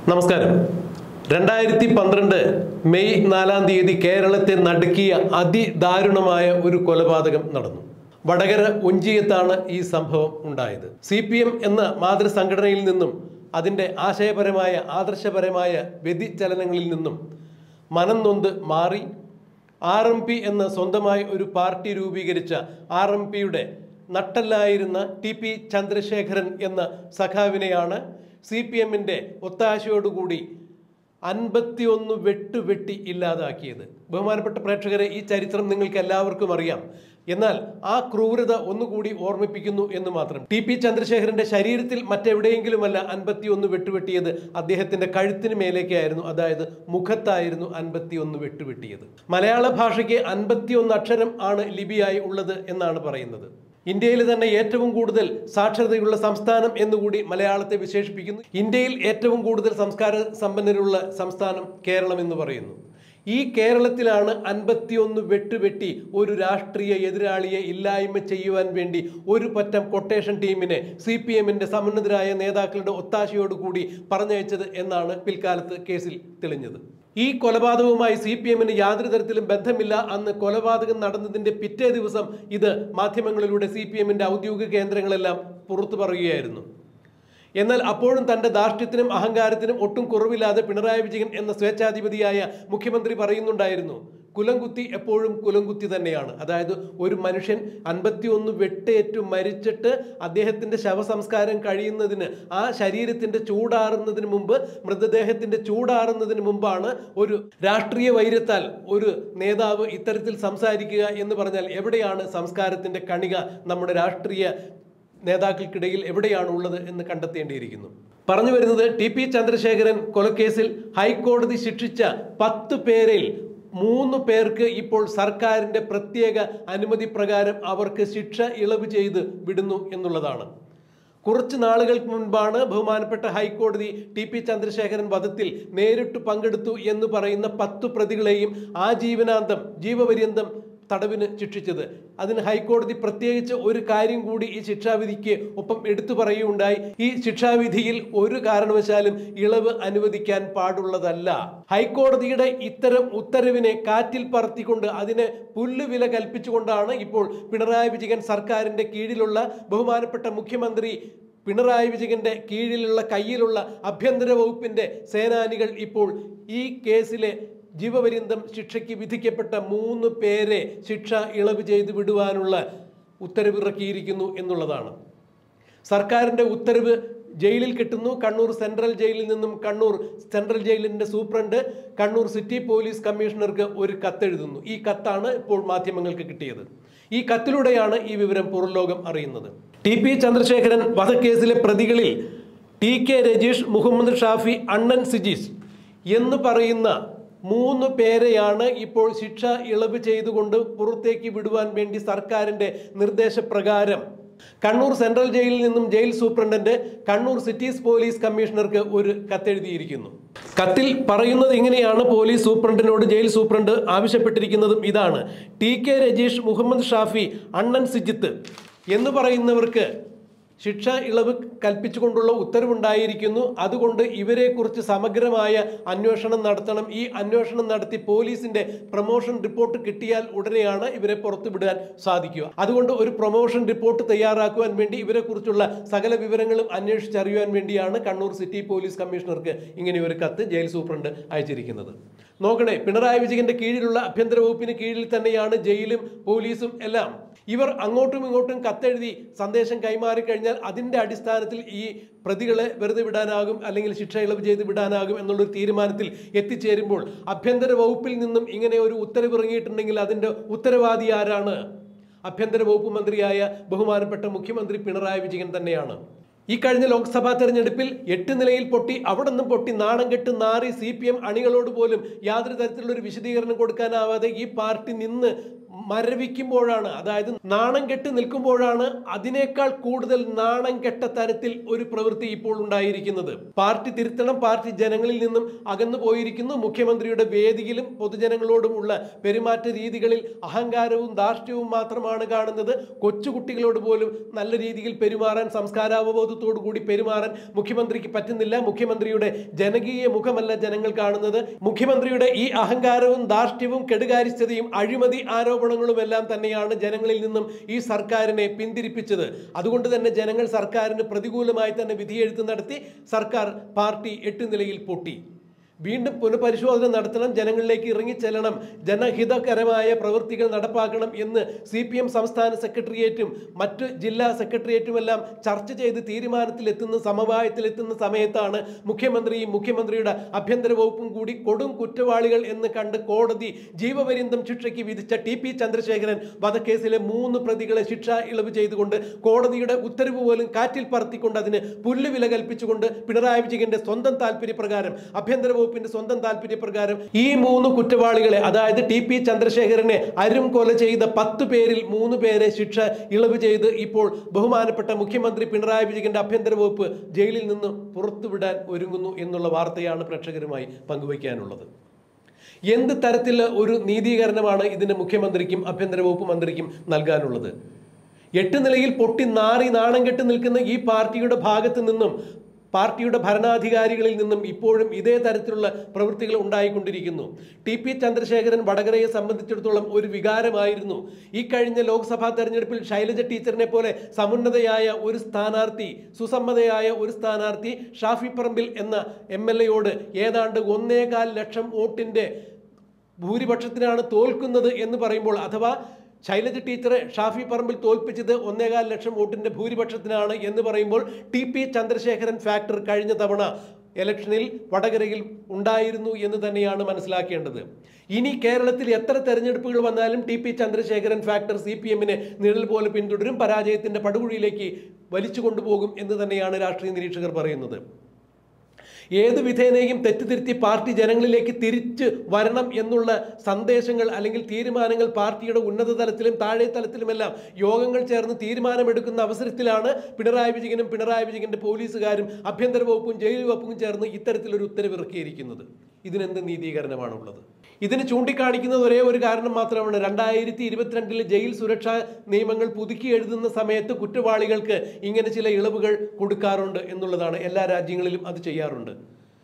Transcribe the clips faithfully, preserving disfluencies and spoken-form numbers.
നമസ്കാരം. രണ്ടായിരത്തി പന്ത്രണ്ട് മെയ് നാലാം തീയതി കേരളത്തെ നടുക്കിയ അതിദാരുണമായ ഒരു കൊലപാതകം നടന്നു. വടകര ഒഞ്ചിയത്താണ് ഈ സംഭവം ഉണ്ടായത്. സി പി എം എന്ന മാതൃസംഘടനയിൽ നിന്നും അതിൻ്റെ ആശയപരമായ ആദർശപരമായ വ്യതിചലനങ്ങളിൽ നിന്നും മനം നൊന്ത് മാറി ആർ എം പി എന്ന സ്വന്തമായി ഒരു പാർട്ടി രൂപീകരിച്ച ആർ എം പിയുടെ നട്ടല്ലായിരുന്ന ടി പി ചന്ദ്രശേഖരൻ എന്ന സഖാവിനെയാണ് സി പി എമ്മിൻ്റെ ഒത്താശയോടുകൂടി അൻപത്തിയൊന്ന് വെട്ടുവെട്ടി ഇല്ലാതാക്കിയത്. ബഹുമാനപ്പെട്ട പ്രേക്ഷകരെ, ഈ ചരിത്രം നിങ്ങൾക്ക് എല്ലാവർക്കും അറിയാം. എന്നാൽ ആ ക്രൂരത ഒന്നുകൂടി ഓർമ്മിപ്പിക്കുന്നു എന്ന് മാത്രം. ടി പി ചന്ദ്രശേഖരന്റെ ശരീരത്തിൽ മറ്റെവിടെയെങ്കിലുമല്ല അൻപത്തിയൊന്ന് വെട്ടുവെട്ടിയത്, അദ്ദേഹത്തിന്റെ കഴുത്തിന് മേലേക്കായിരുന്നു, അതായത് മുഖത്തായിരുന്നു അൻപത്തിയൊന്ന് വെട്ടുവെട്ടിയത്. മലയാള ഭാഷയ്ക്ക് അൻപത്തിയൊന്ന് അക്ഷരം ആണ് ലിപിയായി ഉള്ളത് എന്നാണ് പറയുന്നത്. ഇന്ത്യയിൽ തന്നെ ഏറ്റവും കൂടുതൽ സാക്ഷരതയുള്ള സംസ്ഥാനം എന്നുകൂടി മലയാളത്തെ വിശേഷിപ്പിക്കുന്നു. ഇന്ത്യയിൽ ഏറ്റവും കൂടുതൽ സംസ്കാര സമ്പന്നരുള്ള സംസ്ഥാനം കേരളം എന്ന് പറയുന്നു. ഈ കേരളത്തിലാണ് അൻപത്തിയൊന്ന് വെട്ടുവെട്ടി ഒരു രാഷ്ട്രീയ എതിരാളിയെ ഇല്ലായ്മ ചെയ്യുവാൻ വേണ്ടി ഒരു പറ്റം കൊട്ടേഷൻ ടീമിനെ സി പി എമ്മിൻ്റെ സമുന്നതരായ നേതാക്കളുടെ ഒത്താശയോടുകൂടി പറഞ്ഞയച്ചത് എന്നാണ് പിൽക്കാലത്ത് കേസിൽ തെളിഞ്ഞത്. ഈ കൊലപാതകവുമായി സി പി എമ്മിന് യാതൊരു തരത്തിലും ബന്ധമില്ല. അന്ന് കൊലപാതകം നടന്നതിൻ്റെ പിറ്റേ ദിവസം ഇത് മാധ്യമങ്ങളിലൂടെ സി പി എമ്മിൻ്റെ ഔദ്യോഗിക കേന്ദ്രങ്ങളെല്ലാം പുറത്തു പറയുകയായിരുന്നു. എന്നാൽ അപ്പോഴും തൻ്റെ ധാർഷ്ട്യത്തിനും അഹങ്കാരത്തിനും ഒട്ടും കുറവില്ലാതെ പിണറായി വിജയൻ എന്ന സ്വേച്ഛാധിപതിയായ മുഖ്യമന്ത്രി പറയുന്നുണ്ടായിരുന്നു, കുലംകുത്തി എപ്പോഴും കുലംകുത്തി തന്നെയാണ്. അതായത് ഒരു മനുഷ്യൻ അൻപത്തിയൊന്ന് വെട്ടേറ്റു മരിച്ചിട്ട് അദ്ദേഹത്തിൻ്റെ ശവസംസ്കാരം കഴിയുന്നതിന്, ആ ശരീരത്തിൻ്റെ ചൂടാറുന്നതിന് മുമ്പ്, മൃതദേഹത്തിൻ്റെ ചൂടാറുന്നതിന് മുമ്പാണ് ഒരു രാഷ്ട്രീയ വൈര്യത്താൽ ഒരു നേതാവ് ഇത്തരത്തിൽ സംസാരിക്കുക എന്ന് പറഞ്ഞാൽ എവിടെയാണ് സംസ്കാരത്തിൻ്റെ കണിക നമ്മുടെ രാഷ്ട്രീയ നേതാക്കൾക്കിടയിൽ എവിടെയാണ് ഉള്ളത് എന്ന് കണ്ടെത്തേണ്ടിയിരിക്കുന്നു. പറഞ്ഞു വരുന്നത്, ടി പി ചന്ദ്രശേഖരൻ കൊലക്കേസിൽ ഹൈക്കോടതി ശിക്ഷിച്ച പത്ത് പേരിൽ മൂന്ന് പേർക്ക് ഇപ്പോൾ സർക്കാരിൻ്റെ പ്രത്യേക അനുമതി പ്രകാരം അവർക്ക് ശിക്ഷ ഇളവ് ചെയ്ത് വിടുന്നു എന്നുള്ളതാണ്. കുറച്ച് നാളുകൾക്ക് മുൻപാണ് ബഹുമാനപ്പെട്ട ഹൈക്കോടതി ടി പി ചന്ദ്രശേഖരൻ വധത്തിൽ നേരിട്ട് പങ്കെടുത്തു എന്ന് പറയുന്ന പത്തു പ്രതികളെയും ആജീവനാന്തം ജീവപര്യന്തം തടവിന് ശിക്ഷിച്ചത്. അതിന് ഹൈക്കോടതി പ്രത്യേകിച്ച് ഒരു കാര്യം കൂടി ഈ ശിക്ഷാവിധിക്ക് ഒപ്പം എടുത്തു പറയുകയുണ്ടായി. ഈ ശിക്ഷാവിധിയിൽ ഒരു കാരണവശാലും ഇളവ് അനുവദിക്കാൻ പാടുള്ളതല്ല. ഹൈക്കോടതിയുടെ ഇത്തരം ഉത്തരവിനെ കാറ്റിൽ പറത്തിക്കൊണ്ട് അതിനെ പുല്ലുവില കൽപ്പിച്ചുകൊണ്ടാണ് ഇപ്പോൾ പിണറായി വിജയൻ സർക്കാരിൻ്റെ കീഴിലുള്ള ബഹുമാനപ്പെട്ട മുഖ്യമന്ത്രി പിണറായി വിജയന്റെ കീഴിലുള്ള കയ്യിലുള്ള ആഭ്യന്തര വകുപ്പിൻ്റെ സേനാനികൾ ഇപ്പോൾ ഈ കേസിലെ ജീവപര്യന്തം ശിക്ഷയ്ക്ക് വിധിക്കപ്പെട്ട മൂന്ന് പേരെ ശിക്ഷ ഇളവ് ചെയ്ത് വിടുവാനുള്ള ഉത്തരവിറക്കിയിരിക്കുന്നു എന്നുള്ളതാണ്. സർക്കാരിൻ്റെ ഉത്തരവ് ജയിലിൽ കിട്ടുന്നു. കണ്ണൂർ സെൻട്രൽ ജയിലിൽ നിന്നും കണ്ണൂർ സെൻട്രൽ ജയിലിൻ്റെ സൂപ്രണ്ട് കണ്ണൂർ സിറ്റി പോലീസ് കമ്മീഷണർക്ക് ഒരു കത്തെഴുതുന്നു. ഈ കത്താണ് ഇപ്പോൾ മാധ്യമങ്ങൾക്ക് കിട്ടിയത്. ഈ കത്തിലൂടെയാണ് ഈ വിവരം പുറംലോകം അറിയുന്നത്. ടി പി ചന്ദ്രശേഖരൻ വധക്കേസിലെ പ്രതികളിൽ ടി കെ രജീഷ്, മുഹമ്മദ് ഷാഫി, അണ്ണൻ സിജീഷ് എന്ന് പറയുന്ന മൂന്ന് പേരെയാണ് ഇപ്പോൾ ശിക്ഷ ഇളവ് ചെയ്തുകൊണ്ട് പുറത്തേക്ക് വിടുവാൻ വേണ്ടി സർക്കാരിൻ്റെ നിർദ്ദേശപ്രകാരം കണ്ണൂർ സെൻട്രൽ ജയിലിൽ നിന്നും jail superintendent Kannur cities police കമ്മീഷണർക്ക് ഒരു കത്തെഴുതിയിരിക്കുന്നു. കത്തിൽ പറയുന്നത് ഇങ്ങനെയാണ്. പോലീസ് സൂപ്രണ്ടിനോട് ജയിൽ സൂപ്രണ്ട് ആവശ്യപ്പെട്ടിരിക്കുന്നതും ഇതാണ്: ടി കെ രജീഷ്, മുഹമ്മദ് ഷാഫി, അണ്ണൻ സിജിത്ത് എന്ന് പറയുന്നവർക്ക് ശിക്ഷ ഇളവ് കൽപ്പിച്ചുകൊണ്ടുള്ള ഉത്തരവുണ്ടായിരിക്കുന്നു. അതുകൊണ്ട് ഇവരെക്കുറിച്ച് സമഗ്രമായ അന്വേഷണം നടത്തണം. ഈ അന്വേഷണം നടത്തി പോലീസിന്റെ പ്രൊമോഷൻ റിപ്പോർട്ട് കിട്ടിയാൽ ഉടനെയാണ് ഇവരെ പുറത്തുവിടാൻ സാധിക്കുക. അതുകൊണ്ട് ഒരു പ്രൊമോഷൻ റിപ്പോർട്ട് തയ്യാറാക്കുവാൻ വേണ്ടി ഇവരെക്കുറിച്ചുള്ള സകല വിവരങ്ങളും അന്വേഷിച്ചറിയുവാൻ വേണ്ടിയാണ് കണ്ണൂർ സിറ്റി പോലീസ് കമ്മീഷണർക്ക് ഇങ്ങനെ ഒരു കത്ത് ജയിൽ സൂപ്രണ്ട് അയച്ചിരിക്കുന്നത്. നോക്കണേ, പിണറായി വിജയന്റെ കീഴിലുള്ള ആഭ്യന്തര വകുപ്പിന് കീഴിൽ തന്നെയാണ് ജയിലും പോലീസും എല്ലാം. ഇവർ അങ്ങോട്ടും ഇങ്ങോട്ടും കത്തെഴുതി സന്ദേശം കൈമാറിക്കഴിഞ്ഞാൽ അതിൻ്റെ അടിസ്ഥാനത്തിൽ ഈ പ്രതികളെ വെറുതെ വിടാനാകും, അല്ലെങ്കിൽ ശിക്ഷ ഇളവ് ചെയ്ത് വിടാനാകും എന്നുള്ളൊരു തീരുമാനത്തിൽ എത്തിച്ചേരുമ്പോൾ ആഭ്യന്തര വകുപ്പിൽ നിന്നും ഇങ്ങനെ ഒരു ഉത്തരവ് ഇറങ്ങിയിട്ടുണ്ടെങ്കിൽ അതിൻ്റെ ഉത്തരവാദി ആരാണ്? ആഭ്യന്തര വകുപ്പ് മന്ത്രിയായ ബഹുമാനപ്പെട്ട മുഖ്യമന്ത്രി പിണറായി വിജയൻ തന്നെയാണ്. ഈ കഴിഞ്ഞ ലോക്സഭാ തെരഞ്ഞെടുപ്പിൽ എട്ട് നിലയിൽ പൊട്ടി, അവിടെ നിന്നും പൊട്ടി നാണം കെട്ട് നാറി സി പി എം അണികളോട് പോലും യാതൊരു തരത്തിലുള്ള ഒരു വിശദീകരണം കൊടുക്കാനാവാതെ ഈ പാർട്ടി നിന്ന് മരവിക്കുമ്പോഴാണ്, അതായത് നാണം കെട്ട് നിൽക്കുമ്പോഴാണ് അതിനേക്കാൾ കൂടുതൽ നാണം കെട്ട തരത്തിൽ ഒരു പ്രവൃത്തി ഇപ്പോൾ ഉണ്ടായിരിക്കുന്നത്. പാർട്ടി തിരുത്തണം, പാർട്ടി ജനങ്ങളിൽ നിന്നും അകന്നു പോയിരിക്കുന്നു. മുഖ്യമന്ത്രിയുടെ വേദിയിലും പൊതുജനങ്ങളോടുമുള്ള പെരുമാറ്റ രീതികളിൽ അഹങ്കാരവും ധാർഷ്ട്യവും മാത്രമാണ് കാണുന്നത്. കൊച്ചുകുട്ടികളോട് പോലും നല്ല രീതിയിൽ പെരുമാറാൻ, സംസ്കാരാവബോധത്തോടു കൂടി പെരുമാറാൻ മുഖ്യമന്ത്രിക്ക് പറ്റുന്നില്ല. മുഖ്യമന്ത്രിയുടെ ജനകീയ മുഖമല്ല ജനങ്ങൾ കാണുന്നത്. മുഖ്യമന്ത്രിയുടെ ഈ അഹങ്കാരവും ധാർഷ്ട്യവും കെടുകാര്യസ്ഥതയും അഴിമതി ആരോപണങ്ങളും എല്ലാം തന്നെയാണ് ജനങ്ങളിൽ നിന്നും ഈ സർക്കാരിനെ പിന്തിരിപ്പിച്ചത്. അതുകൊണ്ട് തന്നെ ജനങ്ങൾ സർക്കാരിന് പ്രതികൂലമായി തന്നെ വിധിയെഴുത്ത് നടത്തി. സർക്കാർ പാർട്ടി എട്ട് നിലയിൽ പൊട്ടി. വീണ്ടും പുനഃപരിശോധന നടത്തണം, ജനങ്ങളിലേക്ക് ഇറങ്ങിച്ചെല്ലണം, ജനഹിതകരമായ പ്രവൃത്തികൾ നടപ്പാക്കണം എന്ന് സി പി എം സംസ്ഥാന സെക്രട്ടേറിയറ്റും മറ്റ് ജില്ലാ സെക്രട്ടേറിയറ്റുമെല്ലാം ചർച്ച ചെയ്ത് തീരുമാനത്തിലെത്തുന്ന സമവായത്തിലെത്തുന്ന സമയത്താണ് മുഖ്യമന്ത്രിയും മുഖ്യമന്ത്രിയുടെ ആഭ്യന്തര വകുപ്പും കൂടി കൊടും കുറ്റവാളികൾ എന്ന് കണ്ട് കോടതി ജീവപര്യന്തം ശിക്ഷയ്ക്ക് വിധിച്ച ടി പി ചന്ദ്രശേഖരൻ വധക്കേസിലെ മൂന്ന് പ്രതികളെ ശിക്ഷ ഇളവ് ചെയ്തുകൊണ്ട് കോടതിയുടെ ഉത്തരവ് പോലും കാറ്റിൽ പറത്തിക്കൊണ്ട് അതിന് പുല്ലുവില കൽപ്പിച്ചുകൊണ്ട് പിണറായി വിജയന്റെ സ്വന്തം താല്പര്യപ്രകാരം, ആഭ്യന്തര വകുപ്പ് സ്വന്തം താല്പര്യപ്രകാരം ഈ മൂന്ന് കുറ്റവാളികളെ, അതായത് ടി പി ചന്ദ്രശേഖരനെ അരും കൊല ചെയ്ത പത്ത് പേരിൽ മൂന്ന് പേരെ ശിക്ഷ ഇളവ് ചെയ്ത് ഇപ്പോൾ ബഹുമാനപ്പെട്ട മുഖ്യമന്ത്രി പിണറായി വിജയന്റെ ആഭ്യന്തര വകുപ്പ് ജയിലിൽ നിന്ന് പുറത്തുവിടാൻ ഒരുങ്ങുന്നു എന്നുള്ള വാർത്തയാണ് പ്രേക്ഷകരുമായി പങ്കുവയ്ക്കാനുള്ളത്. എന്ത് തരത്തിലുള്ള ഒരു നീതീകരണമാണ് ഇതിന് മുഖ്യമന്ത്രിക്കും ആഭ്യന്തര വകുപ്പ് മന്ത്രിക്കും നൽകാനുള്ളത്? എട്ട് നിലയിൽ പൊട്ടി നാറി നാണം കെട്ട് നിൽക്കുന്ന ഈ പാർട്ടിയുടെ ഭാഗത്ത് നിന്നും, പാർട്ടിയുടെ ഭരണാധികാരികളിൽ നിന്നും ഇപ്പോഴും ഇതേ തരത്തിലുള്ള പ്രവൃത്തികൾ ഉണ്ടായിക്കൊണ്ടിരിക്കുന്നു. ടി പി ചന്ദ്രശേഖരൻ വടകരയെ സംബന്ധിച്ചിടത്തോളം ഒരു വികാരമായിരുന്നു. ഈ കഴിഞ്ഞ ലോക്സഭാ തെരഞ്ഞെടുപ്പിൽ ശൈലജ ടീച്ചറിനെ പോലെ സമുന്നതയായ ഒരു സ്ഥാനാർത്ഥി, സുസമ്മതയായ ഒരു സ്ഥാനാർത്ഥി ഷാഫി പറമ്പിൽ എന്ന എം എൽ എയോട് ഏതാണ്ട് ഒന്നേകാൽ ലക്ഷം വോട്ടിന്റെ ഭൂരിപക്ഷത്തിനാണ് തോൽക്കുന്നത് എന്ന് പറയുമ്പോൾ, അഥവാ ശൈലജ ടീച്ചറെ ഷാഫി പറമ്പിൽ തോൽപ്പിച്ചത് ഒന്നേകാൽ ലക്ഷം വോട്ടിന്റെ ഭൂരിപക്ഷത്തിനാണ് എന്ന് പറയുമ്പോൾ ടി പി ചന്ദ്രശേഖരൻ ഫാക്ടർ കഴിഞ്ഞ തവണ ഇലക്ഷനിൽ വടകരയിൽ ഉണ്ടായിരുന്നു എന്ന് തന്നെയാണ് മനസ്സിലാക്കേണ്ടത്. ഇനി കേരളത്തിൽ എത്ര തെരഞ്ഞെടുപ്പുകൾ വന്നാലും T P Chandrasekharan factor C P എമ്മിനെ നിഴൽ പോലെ പിന്തുടരും, പരാജയത്തിന്റെ പടുകുഴിയിലേക്ക് വലിച്ചു കൊണ്ടുപോകും എന്ന് തന്നെയാണ് രാഷ്ട്രീയ നിരീക്ഷകർ പറയുന്നത്. ഏത് വിധേനയും തെറ്റുതിരുത്തി പാർട്ടി ജനങ്ങളിലേക്ക് തിരിച്ച് വരണം എന്നുള്ള സന്ദേശങ്ങൾ അല്ലെങ്കിൽ തീരുമാനങ്ങൾ പാർട്ടിയുടെ ഉന്നത തലത്തിലും താഴെ തലത്തിലുമെല്ലാം യോഗങ്ങൾ ചേർന്ന് തീരുമാനമെടുക്കുന്ന അവസരത്തിലാണ് പിണറായി വിജയനും പിണറായി വിജയന്റെ പോലീസുകാരും ആഭ്യന്തര വകുപ്പും ജയിൽ വകുപ്പും ചേർന്ന് ഇത്തരത്തിലൊരു ഉത്തരവിറക്കിയിരിക്കുന്നത്. ഇതിനെന്ത് നീതീകരണമാണുള്ളത്? ഇതിന് ചൂണ്ടിക്കാണിക്കുന്നത് ഒരേ ഒരു കാരണം മാത്രമാണ്. രണ്ടായിരത്തി ഇരുപത്തിരണ്ടിലെ ജയിൽ സുരക്ഷാ നിയമങ്ങൾ പുതുക്കി എഴുതുന്ന സമയത്ത് കുറ്റവാളികൾക്ക് ഇങ്ങനെ ചില ഇളവുകൾ കൊടുക്കാറുണ്ട് എന്നുള്ളതാണ്. എല്ലാ രാജ്യങ്ങളിലും അത് ചെയ്യാറുണ്ട്.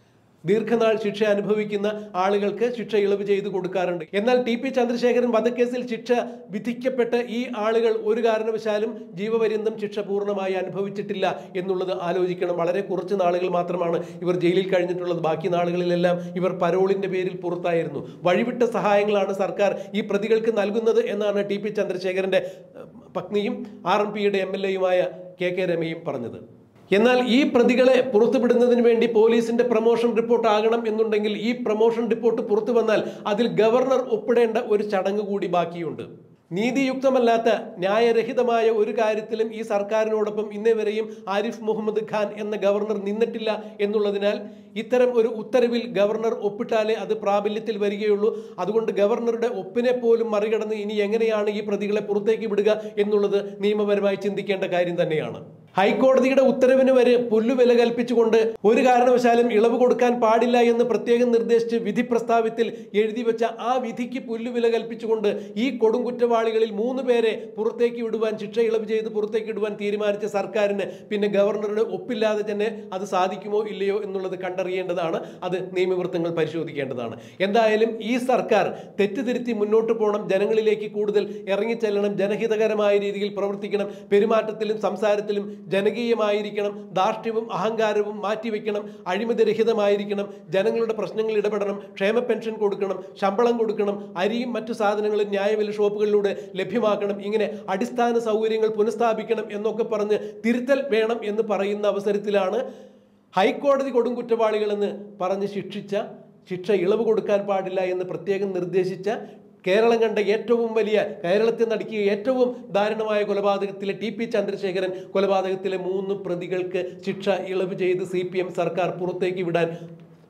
ദീർഘനാൾ ശിക്ഷ അനുഭവിക്കുന്ന ആളുകൾക്ക് ശിക്ഷ ഇളവ് ചെയ്ത് കൊടുക്കാറുണ്ട്. എന്നാൽ ടി പി ചന്ദ്രശേഖരൻ വധക്കേസിൽ ശിക്ഷ വിധിക്കപ്പെട്ട ഈ ആളുകൾ ഒരു കാരണവശാലും ജീവപര്യന്തം ശിക്ഷ പൂർണ്ണമായി അനുഭവിച്ചിട്ടില്ല എന്നുള്ളത് ആലോചിക്കണം. വളരെ കുറച്ച് നാളുകൾ മാത്രമാണ് ഇവർ ജയിലിൽ കഴിഞ്ഞിട്ടുള്ളത്. ബാക്കി നാളുകളിലെല്ലാം ഇവർ പരോളിന്റെ പേരിൽ പുറത്തായിരുന്നു. വഴിവിട്ട സഹായങ്ങളാണ് സർക്കാർ ഈ പ്രതികൾക്ക് നൽകുന്നത് എന്നാണ് ടി പി ചന്ദ്രശേഖരന്റെ പത്നിയും ആർ എം പിയുടെ എം എൽ എയുമായ കെ കെ രമയും പറഞ്ഞത്. എന്നാൽ ഈ പ്രതികളെ പുറത്തുവിടുന്നതിന് വേണ്ടി പോലീസിന്റെ പ്രൊമോഷൻ റിപ്പോർട്ട് ആകണം എന്നുണ്ടെങ്കിൽ ഈ പ്രൊമോഷൻ റിപ്പോർട്ട് പുറത്തു വന്നാൽ അതിൽ ഗവർണർ ഒപ്പിടേണ്ട ഒരു ചടങ്ങ് കൂടി ബാക്കിയുണ്ട്. നീതിയുക്തമല്ലാത്ത ന്യായരഹിതമായ ഒരു കാര്യത്തിലും ഈ സർക്കാരിനോടൊപ്പം ഇന്നേ വരെയും ആരിഫ് മുഹമ്മദ് ഖാൻ എന്ന ഗവർണർ നിന്നിട്ടില്ല എന്നുള്ളതിനാൽ ഇത്തരം ഒരു ഉത്തരവിൽ ഗവർണർ ഒപ്പിട്ടാലേ അത് പ്രാബല്യത്തിൽ വരികയുള്ളൂ. അതുകൊണ്ട് ഗവർണറുടെ ഒപ്പിനെ പോലും മറികടന്ന് ഇനി എങ്ങനെയാണ് ഈ പ്രതികളെ പുറത്തേക്ക് വിടുക എന്നുള്ളത് നിയമപരമായി ചിന്തിക്കേണ്ട കാര്യം തന്നെയാണ്. ഹൈക്കോടതിയുടെ ഉത്തരവിന് വരെ പുല്ലുവില കൽപ്പിച്ചുകൊണ്ട് ഒരു കാരണവശാലും ഇളവ് കൊടുക്കാൻ പാടില്ല എന്ന് പ്രത്യേകം നിർദ്ദേശിച്ച് വിധി പ്രസ്താവത്തിൽ എഴുതി വെച്ച ആ വിധിക്ക് പുല്ലുവില കൽപ്പിച്ചുകൊണ്ട് ഈ കൊടുംകുറ്റവാളികളിൽ മൂന്ന് പേരെ പുറത്തേക്ക് വിടുവാൻ, ശിക്ഷ ഇളവ് ചെയ്ത് പുറത്തേക്ക് വിടുവാൻ തീരുമാനിച്ച സർക്കാരിന് പിന്നെ ഗവർണറുടെ ഒപ്പില്ലാതെ തന്നെ അത് സാധിക്കുമോ ഇല്ലയോ എന്നുള്ളത് കണ്ടറിയേണ്ടതാണ്. അത് നിയമവൃത്തങ്ങൾ പരിശോധിക്കേണ്ടതാണ്. എന്തായാലും ഈ സർക്കാർ തെറ്റുതിരുത്തി മുന്നോട്ട് പോകണം, ജനങ്ങളിലേക്ക് കൂടുതൽ ഇറങ്ങിച്ചെല്ലണം, ജനഹിതകരമായ രീതിയിൽ പ്രവർത്തിക്കണം, പെരുമാറ്റത്തിലും സംസാരത്തിലും ജനകീയമായിരിക്കണം, ധാർഷ്ട്യവും അഹങ്കാരവും മാറ്റിവെക്കണം, അഴിമതിരഹിതമായിരിക്കണം, ജനങ്ങളുടെ പ്രശ്നങ്ങളിൽ ഇടപെടണം, ക്ഷേമ പെൻഷൻ കൊടുക്കണം, ശമ്പളം കൊടുക്കണം, അരിയും മറ്റു സാധനങ്ങളും ന്യായവില ഷോപ്പുകളിലൂടെ ലഭ്യമാക്കണം, ഇങ്ങനെ അടിസ്ഥാന സൗകര്യങ്ങൾ പുനഃസ്ഥാപിക്കണം എന്നൊക്കെ പറഞ്ഞ് തിരുത്തൽ വേണം എന്ന് പറയുന്ന അവസരത്തിലാണ് ഹൈക്കോടതി കൊടുംകുറ്റവാളികളെന്ന് പറഞ്ഞ് ശിക്ഷിച്ച, ശിക്ഷ ഇളവ് കൊടുക്കാൻ പാടില്ല എന്ന് പ്രത്യേകം നിർദ്ദേശിച്ച, കേരളം കണ്ട ഏറ്റവും വലിയ, കേരളത്തെ നടുക്കിയ ഏറ്റവും ദാരുണമായ കൊലപാതകത്തിലെ ടി പി ചന്ദ്രശേഖരൻ കൊലപാതകത്തിലെ മൂന്ന് പ്രതികൾക്ക് ശിക്ഷ ഇളവ് ചെയ്ത് സി പി എം സർക്കാർ പുറത്തേക്ക് വിടാൻ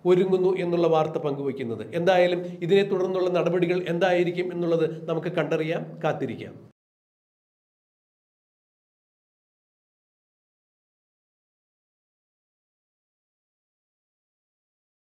ഒരുങ്ങുന്നു എന്നുള്ള വാർത്ത പങ്കുവയ്ക്കുന്നത്. എന്തായാലും ഇതിനെ തുടർന്നുള്ള നടപടികൾ എന്തായിരിക്കും എന്നുള്ളത് നമുക്ക് കണ്ടറിയാം, കാത്തിരിക്കാം.